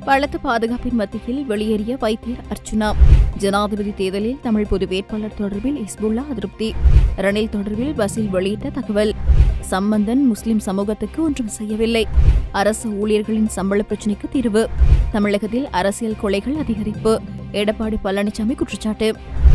பலத்த பாதுகாப்பின் மத்தியில் வெளியேறிய வைத்தியர் அர்ச்சுனா. ஜனாதிபதி தேர்தலில் தமிழ் பொது வேட்பாளர் தொடர்பில் ஹிஸ்புல்லா அதிருப்தி. ரணில் தொடர்பில் பஸ்ஸில் வெளியிட்ட தகவல். சம்பந்தன் முஸ்லிம் சமூகத்துக்கு ஒன்றும் செய்யவில்லை. அரசு ஊழியர்களின் சம்பள பிரச்சினைக்கு தீர்வு. தமிழகத்தில் அரசியல் கொலைகள் அதிகரிப்பு. எடப்பாடி பழனிசாமி குற்றச்சாட்டு.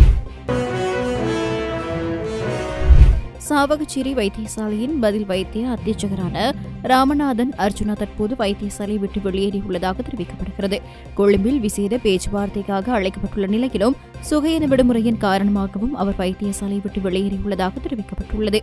சாவகச்சேரி வைத்தியசாலையின் பதில் வைத்திய அத்தியட்சகரான ராமநாதன் அர்ஜுனா தற்போது வைத்தியசாலை விட்டு வெளியேறியுள்ளதாக தெரிவிக்கப்படுகிறது. கொழும்பில் விசேட பேச்சுவார்த்தைக்காக அழைக்கப்பட்டுள்ள நிலையிலும் சுகையின விடுமுறையின் காரணமாகவும் அவர் வைத்தியசாலை விட்டு வெளியேறியுள்ளதாக தெரிவிக்கப்பட்டுள்ளது.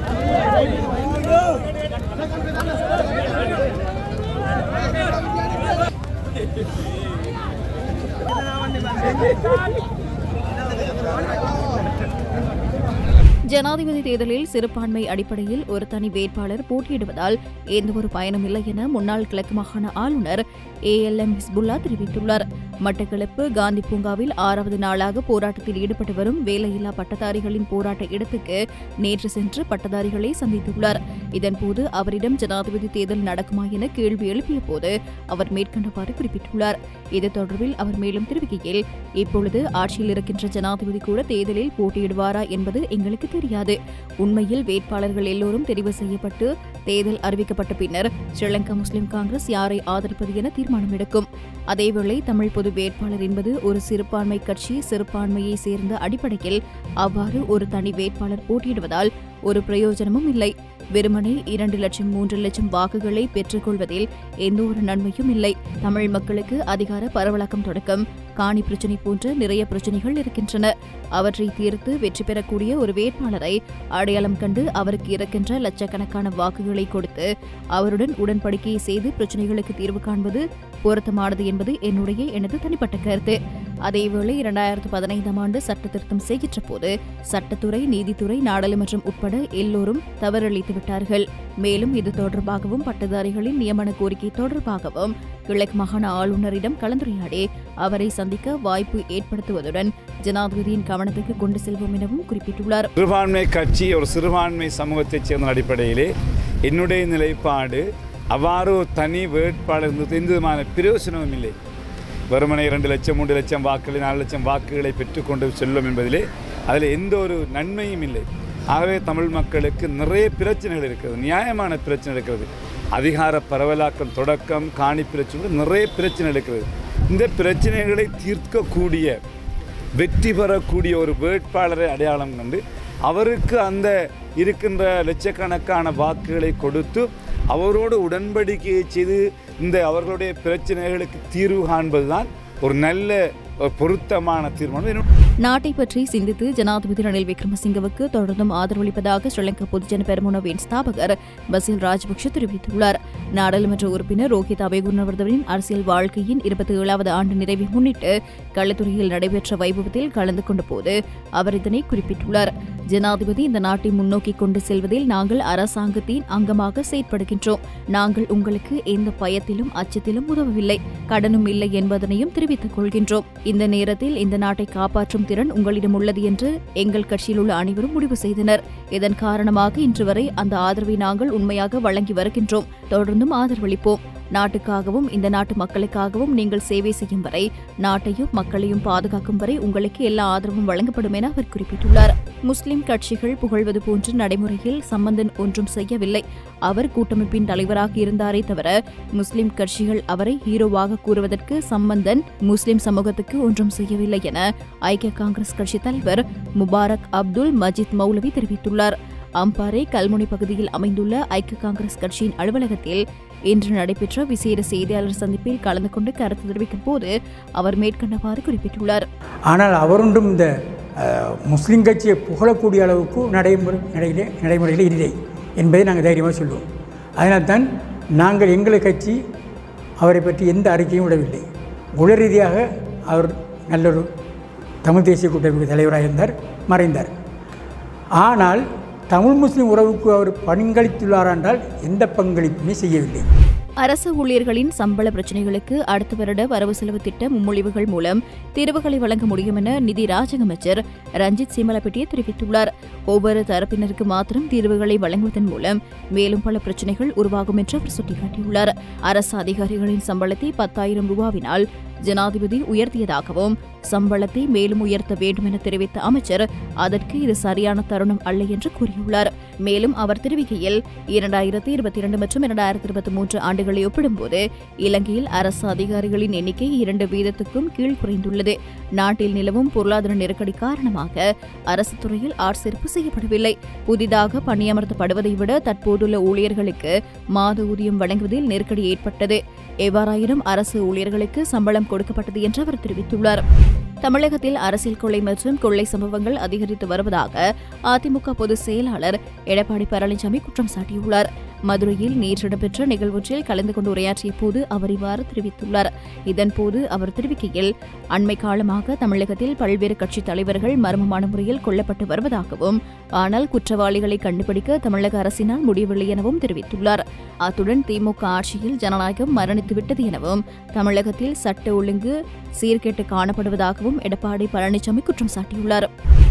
ஜனாதிபதி தேர்தலில் சிறுபான்மை அடிப்படையில் ஒரு தனி வேட்பாளர் போட்டியிடுவதால் எந்தவொரு பயனும் இல்லை என முன்னாள் கிழக்கு மாகாண ஆளுநர் ALM ஹிஸ்புல்லா தெரிவித்துள்ளார். மட்டக்களப்பு காந்தி பூங்காவில் 6வது நாளாக போராட்டத்தில் ஈடுபட்டு வரும் வேலையில்லா பட்டதாரிகளின் போராட்ட இடத்துக்கு நேற்று சென்று பட்டதாரிகளை சந்தித்துள்ளார். இதன்போது அவரிடம் ஜனாதிபதி தேர்தல் நடக்குமா என கேள்வி எழுப்பிய போது அவர் மேற்கண்டவாறு குறிப்பிட்டுள்ளார். இது தொடர்பில் அவர் மேலும் தெரிவிக்கையில், இப்பொழுது ஆட்சியில் இருக்கின்ற ஜனாதிபதி கூட தேர்தலில் போட்டியிடுவாரா என்பது எங்களுக்கு தெரியாது. உண்மையில் வேட்பாளர்கள் எல்லோரும் தெரிவு செய்யப்பட்டு தேர்தல் அறிவிக்கப்பட்ட பின்னர் ஸ்ரீலங்கா முஸ்லிம் காங்கிரஸ் யாரை ஆதரிப்பது என தீர்மானம் எடுக்கும். அதேவேளை தமிழ் பொது வேட்பாளர் என்பது ஒரு சிறுபான்மை கட்சி சிறுபான்மையை சேர்ந்த அடிப்படையில் அவ்வாறு ஒரு தனி வேட்பாளர் போட்டியிடுவதால் ஒரு பிரயோஜனமும் இல்லை. வெறுமனே 2 லட்சம் 3 லட்சம் வாக்குகளை பெற்றுக் கொள்வதில் எந்த ஒரு நன்மையும் இல்லை. தமிழ் மக்களுக்கு அதிகார பரவலாக்கம் தொடக்கம் காணி பிரச்சினை போன்ற நிறைய பிரச்சினைகள் இருக்கின்றன. அவற்றை தீர்த்து வெற்றி பெறக்கூடிய ஒரு வேட்பாளரை அடையாளம் கண்டு அவருக்கு இருக்கின்ற லட்சக்கணக்கான வாக்குகளை கொடுத்து அவருடன் உடன்படிக்கை செய்து பிரச்சினைகளுக்கு தீர்வு காண்பது பொருத்தமானது என்பது எனது தனிப்பட்ட கருத்து. அதேவேளை 2015ஆம் ஆண்டு சட்ட திருத்தம் செய்கின்ற போது சட்டத்துறை, நீதித்துறை, நாடாளுமன்றம் உட்பட எல்லோரும் தவறளித்து விட்டார்கள். மேலும் இது தொடர்பாகவும் பட்டதாரிகளின் நியமன கோரிக்கை தொடர்பாகவும் கிழக்கு மாகாண ஆளுநரிடம் கலந்துரையாடி அவரை சந்திக்க வாய்ப்பு ஏற்படுத்துவதுடன் ஜனாதிபதியின் கவனத்துக்கு கொண்டு செல்வோம் எனவும் குறிப்பிட்டுள்ளார். சிறுபான்மை கட்சி ஒரு சிறுபான்மை சமூகத்தைச் சேர்ந்த அடிப்படையிலே என்னுடைய நிலைப்பாடு அவ்வாறு தனி வேட்பாளர் எந்த விதமான பிரயோசனமும் இல்லை. வெறுமனை 2 லட்சம் 3 லட்சம் வாக்குகளை 4 லட்சம் வாக்குகளை பெற்றுக்கொண்டு செல்லும் என்பதிலே அதில் எந்த ஒரு நன்மையும் இல்லை. ஆகவே தமிழ் மக்களுக்கு நிறைய பிரச்சனைகள் இருக்கிறது, நியாயமான பிரச்சனை இருக்கிறது. அதிகார பரவலாக்கம் தொடக்கம் காணி பிரச்சனை நிறைய பிரச்சனை இருக்கிறது. இந்த பிரச்சனைகளை தீர்க்கக்கூடிய வெற்றி பெறக்கூடிய ஒரு வேட்பாளரை அடையாளம் கண்டு அவருக்கு அந்த இருக்கின்ற லட்சக்கணக்கான வாக்குகளை கொடுத்து அவரோடு உடன்படிக்கையை செய்து இந்த அவர்களுடைய பிரச்சனைகளுக்கு தீர்வு காண்பதுதான் ஒரு நல்ல பொருத்தமான தீர்மானம். நாட்டை பற்றி சிந்தித்து ஜனாதிபதி ரணில் விக்ரமசிங்கவுக்கு தொடர்ந்தும் ஆதரவளிப்பதாக ஸ்ரீலங்கா பொதுஜன பெரமுனவின் ஸ்தாபகர் பசில் ராஜபக்ஷ தெரிவித்துள்ளார். நாடாளுமன்ற உறுப்பினர் ரோஹித் அபேகுணவர்தனின் அரசியல் வாழ்க்கையின் 27வது ஆண்டு நிறைவை முன்னிட்டு களுத்துறையில் நடைபெற்ற வைபவத்தில் கலந்து கொண்ட போது அவர் இதனை குறிப்பிட்டுள்ளார். ஜனாதிபதி இந்த நாட்டை முன்னோக்கி கொண்டு செல்வதில் நாங்கள் அரசாங்கத்தின் அங்கமாக செயற்படுகின்றோம். நாங்கள் உங்களுக்கு எந்த பயத்திலும் அச்சத்திலும் உதவவில்லை, கடனும் இல்லை என்பதனையும் தெரிவித்துக் கொள்கின்றோம். இந்த நேரத்தில் இந்த நாட்டை காப்பாற்றும் திறன் உங்களிடம் உள்ளது என்று எங்கள் கட்சியில் உள்ள அனைவரும் முடிவு செய்தனர். இதன் காரணமாக இன்று வரை அந்த ஆதரவை நாங்கள் உண்மையாக வழங்கி வருகின்றோம். தொடர்ந்தும் ஆதரவளிப்போம். நாட்டுக்காகவும் இந்த நாட்டு மக்களுக்காகவும் நீங்கள் சேவை செய்யும் வரை, நாட்டையும் மக்களையும் பாதுகாக்கும் வரை உங்களுக்கு எல்லா ஆதரவும் வழங்கப்படும் என அவர் குறிப்பிட்டுள்ளார். முஸ்லிம் கட்சிகள் புகழ்வது போன்ற நடைமுறையில் சம்பந்தன் ஒன்றும் செய்யவில்லை. அவர் கூட்டமைப்பின் தலைவராக இருந்தாரே தவிர முஸ்லிம் கட்சிகள் அவரை ஹீரோவாக கூறுவதற்கு சம்பந்தன் முஸ்லிம் சமூகத்துக்கு ஒன்றும் செய்யவில்லை என ஐக்கிய காங்கிரஸ் கட்சி தலைவர் முபாரக் அப்துல் மஜித் மௌலவி தெரிவித்துள்ளார். அம்பாறை கல்முனை பகுதியில் அமைந்துள்ள ஐக்கிய காங்கிரஸ் கட்சியின் அலுவலகத்தில் இன்று நடைபெற்ற விசேட செய்தியாளர் சந்திப்பில் கலந்து கொண்டு கருத்து தெரிவிக்கும் போது அவர் மேற்கண்டவாறு குறிப்பிட்டுள்ளார். ஆனால் அவருண்டும் இந்த முஸ்லீம் கட்சியை புகழக்கூடிய அளவுக்கு நடைமுறையில் இல்லை என்பதை நாங்கள் தைரியமாக சொல்லுவோம். அதனால்தான் நாங்கள் எங்கள் கட்சி அவரை பற்றி எந்த அறிக்கையும் விடவில்லை. உள ரீதியாக அவர் நல்லொரு தமிழ் தேசிய கூட்டமைப்பு தலைவராக இருந்தார், மறைந்தார். ஆனால் தமிழ் முஸ்லீம் உறவுக்கு அவர் பங்களித்துள்ளார் என்றால் எந்த பங்களிப்புமே செய்யவில்லை. அரசு ஊழியர்களின் சம்பள பிரச்சினைகளுக்கு அடுத்த வருட வரவு செலவு திட்ட முன்மொழிவுகள் மூலம் தீர்வுகளை வழங்க முடியும் என நிதி ராஜக அமைச்சர் ரஞ்சித் சிமலப்பட்டிய தெரிவித்துள்ளார். ஒவ்வொரு தரப்பினருக்கு மாத்திரம் தீர்வுகளை வழங்குவதன் மூலம் மேலும் பல பிரச்சினைகள் உருவாகும் என்று அவர் சுட்டிக்காட்டியுள்ளார். அரசு அதிகாரிகளின் சம்பளத்தை 10,000 ரூபாவினால் ஜனாதிபதி உயர்த்தியதாகவும் சம்பளத்தை மேலும் உயர்த்த வேண்டும் என தெரிவித்த அமைச்சர் அதற்கு இது சரியான தருணம் அல்ல என்று கூறியுள்ளார். மேலும் அவர் தெரிவிக்கையில் 2022 மற்றும் 2023 ஆண்டுகளை ஒப்பிடும்போது இலங்கையில் அரசு அதிகாரிகளின் எண்ணிக்கை 2 வீதத்துக்கும் கீழ் குறைந்துள்ளது. நாட்டில் நிலவும் பொருளாதார நெருக்கடி காரணமாக அரசு துறையில் ஆட்சேர்ப்பு செய்யப்படவில்லை. புதிதாக பணியமர்த்தப்படுவதை விட தற்போதுள்ள ஊழியர்களுக்கு மாத ஊதியம் வழங்குவதில் நெருக்கடி ஏற்பட்டது. எவ்வாறாயினும் அரசு ஊழியர்களுக்கு சம்பளம் கொடுக்கப்பட்டது என்று அவர் தெரிவித்துள்ளார். தமிழகத்தில் அரசியல் கொள்ளை மற்றும் கொள்ளை சம்பவங்கள் அதிகரித்து வருவதாக அதிமுக பொதுச் செயலாளர் எடப்பாடி பழனிசாமி குற்றம் சாட்டியுள்ளார். மதுரையில் நேற்று இடம்பெற்ற நிகழ்வொன்றில் கலந்து கொண்டு உரையாற்றிய போது அவர் இவ்வாறு தெரிவித்துள்ளார். இதன்போது அவர் தெரிவிக்கையில், அண்மை காலமாக தமிழகத்தில் பல்வேறு கட்சித் தலைவர்கள் மர்மமான முறையில் கொல்லப்பட்டு வருவதாகவும், ஆனால் குற்றவாளிகளை கண்டுபிடிக்க தமிழக அரசினால் முடியவில்லை எனவும் தெரிவித்துள்ளார். அத்துடன் திமுக ஆட்சியில் ஜனநாயகம் மரணித்துவிட்டது எனவும், தமிழகத்தில் சட்ட ஒழுங்கு சீர்கேட்டு காணப்படுவதாகவும் எடப்பாடி பழனிசாமி குற்றம் சாட்டியுள்ளார்.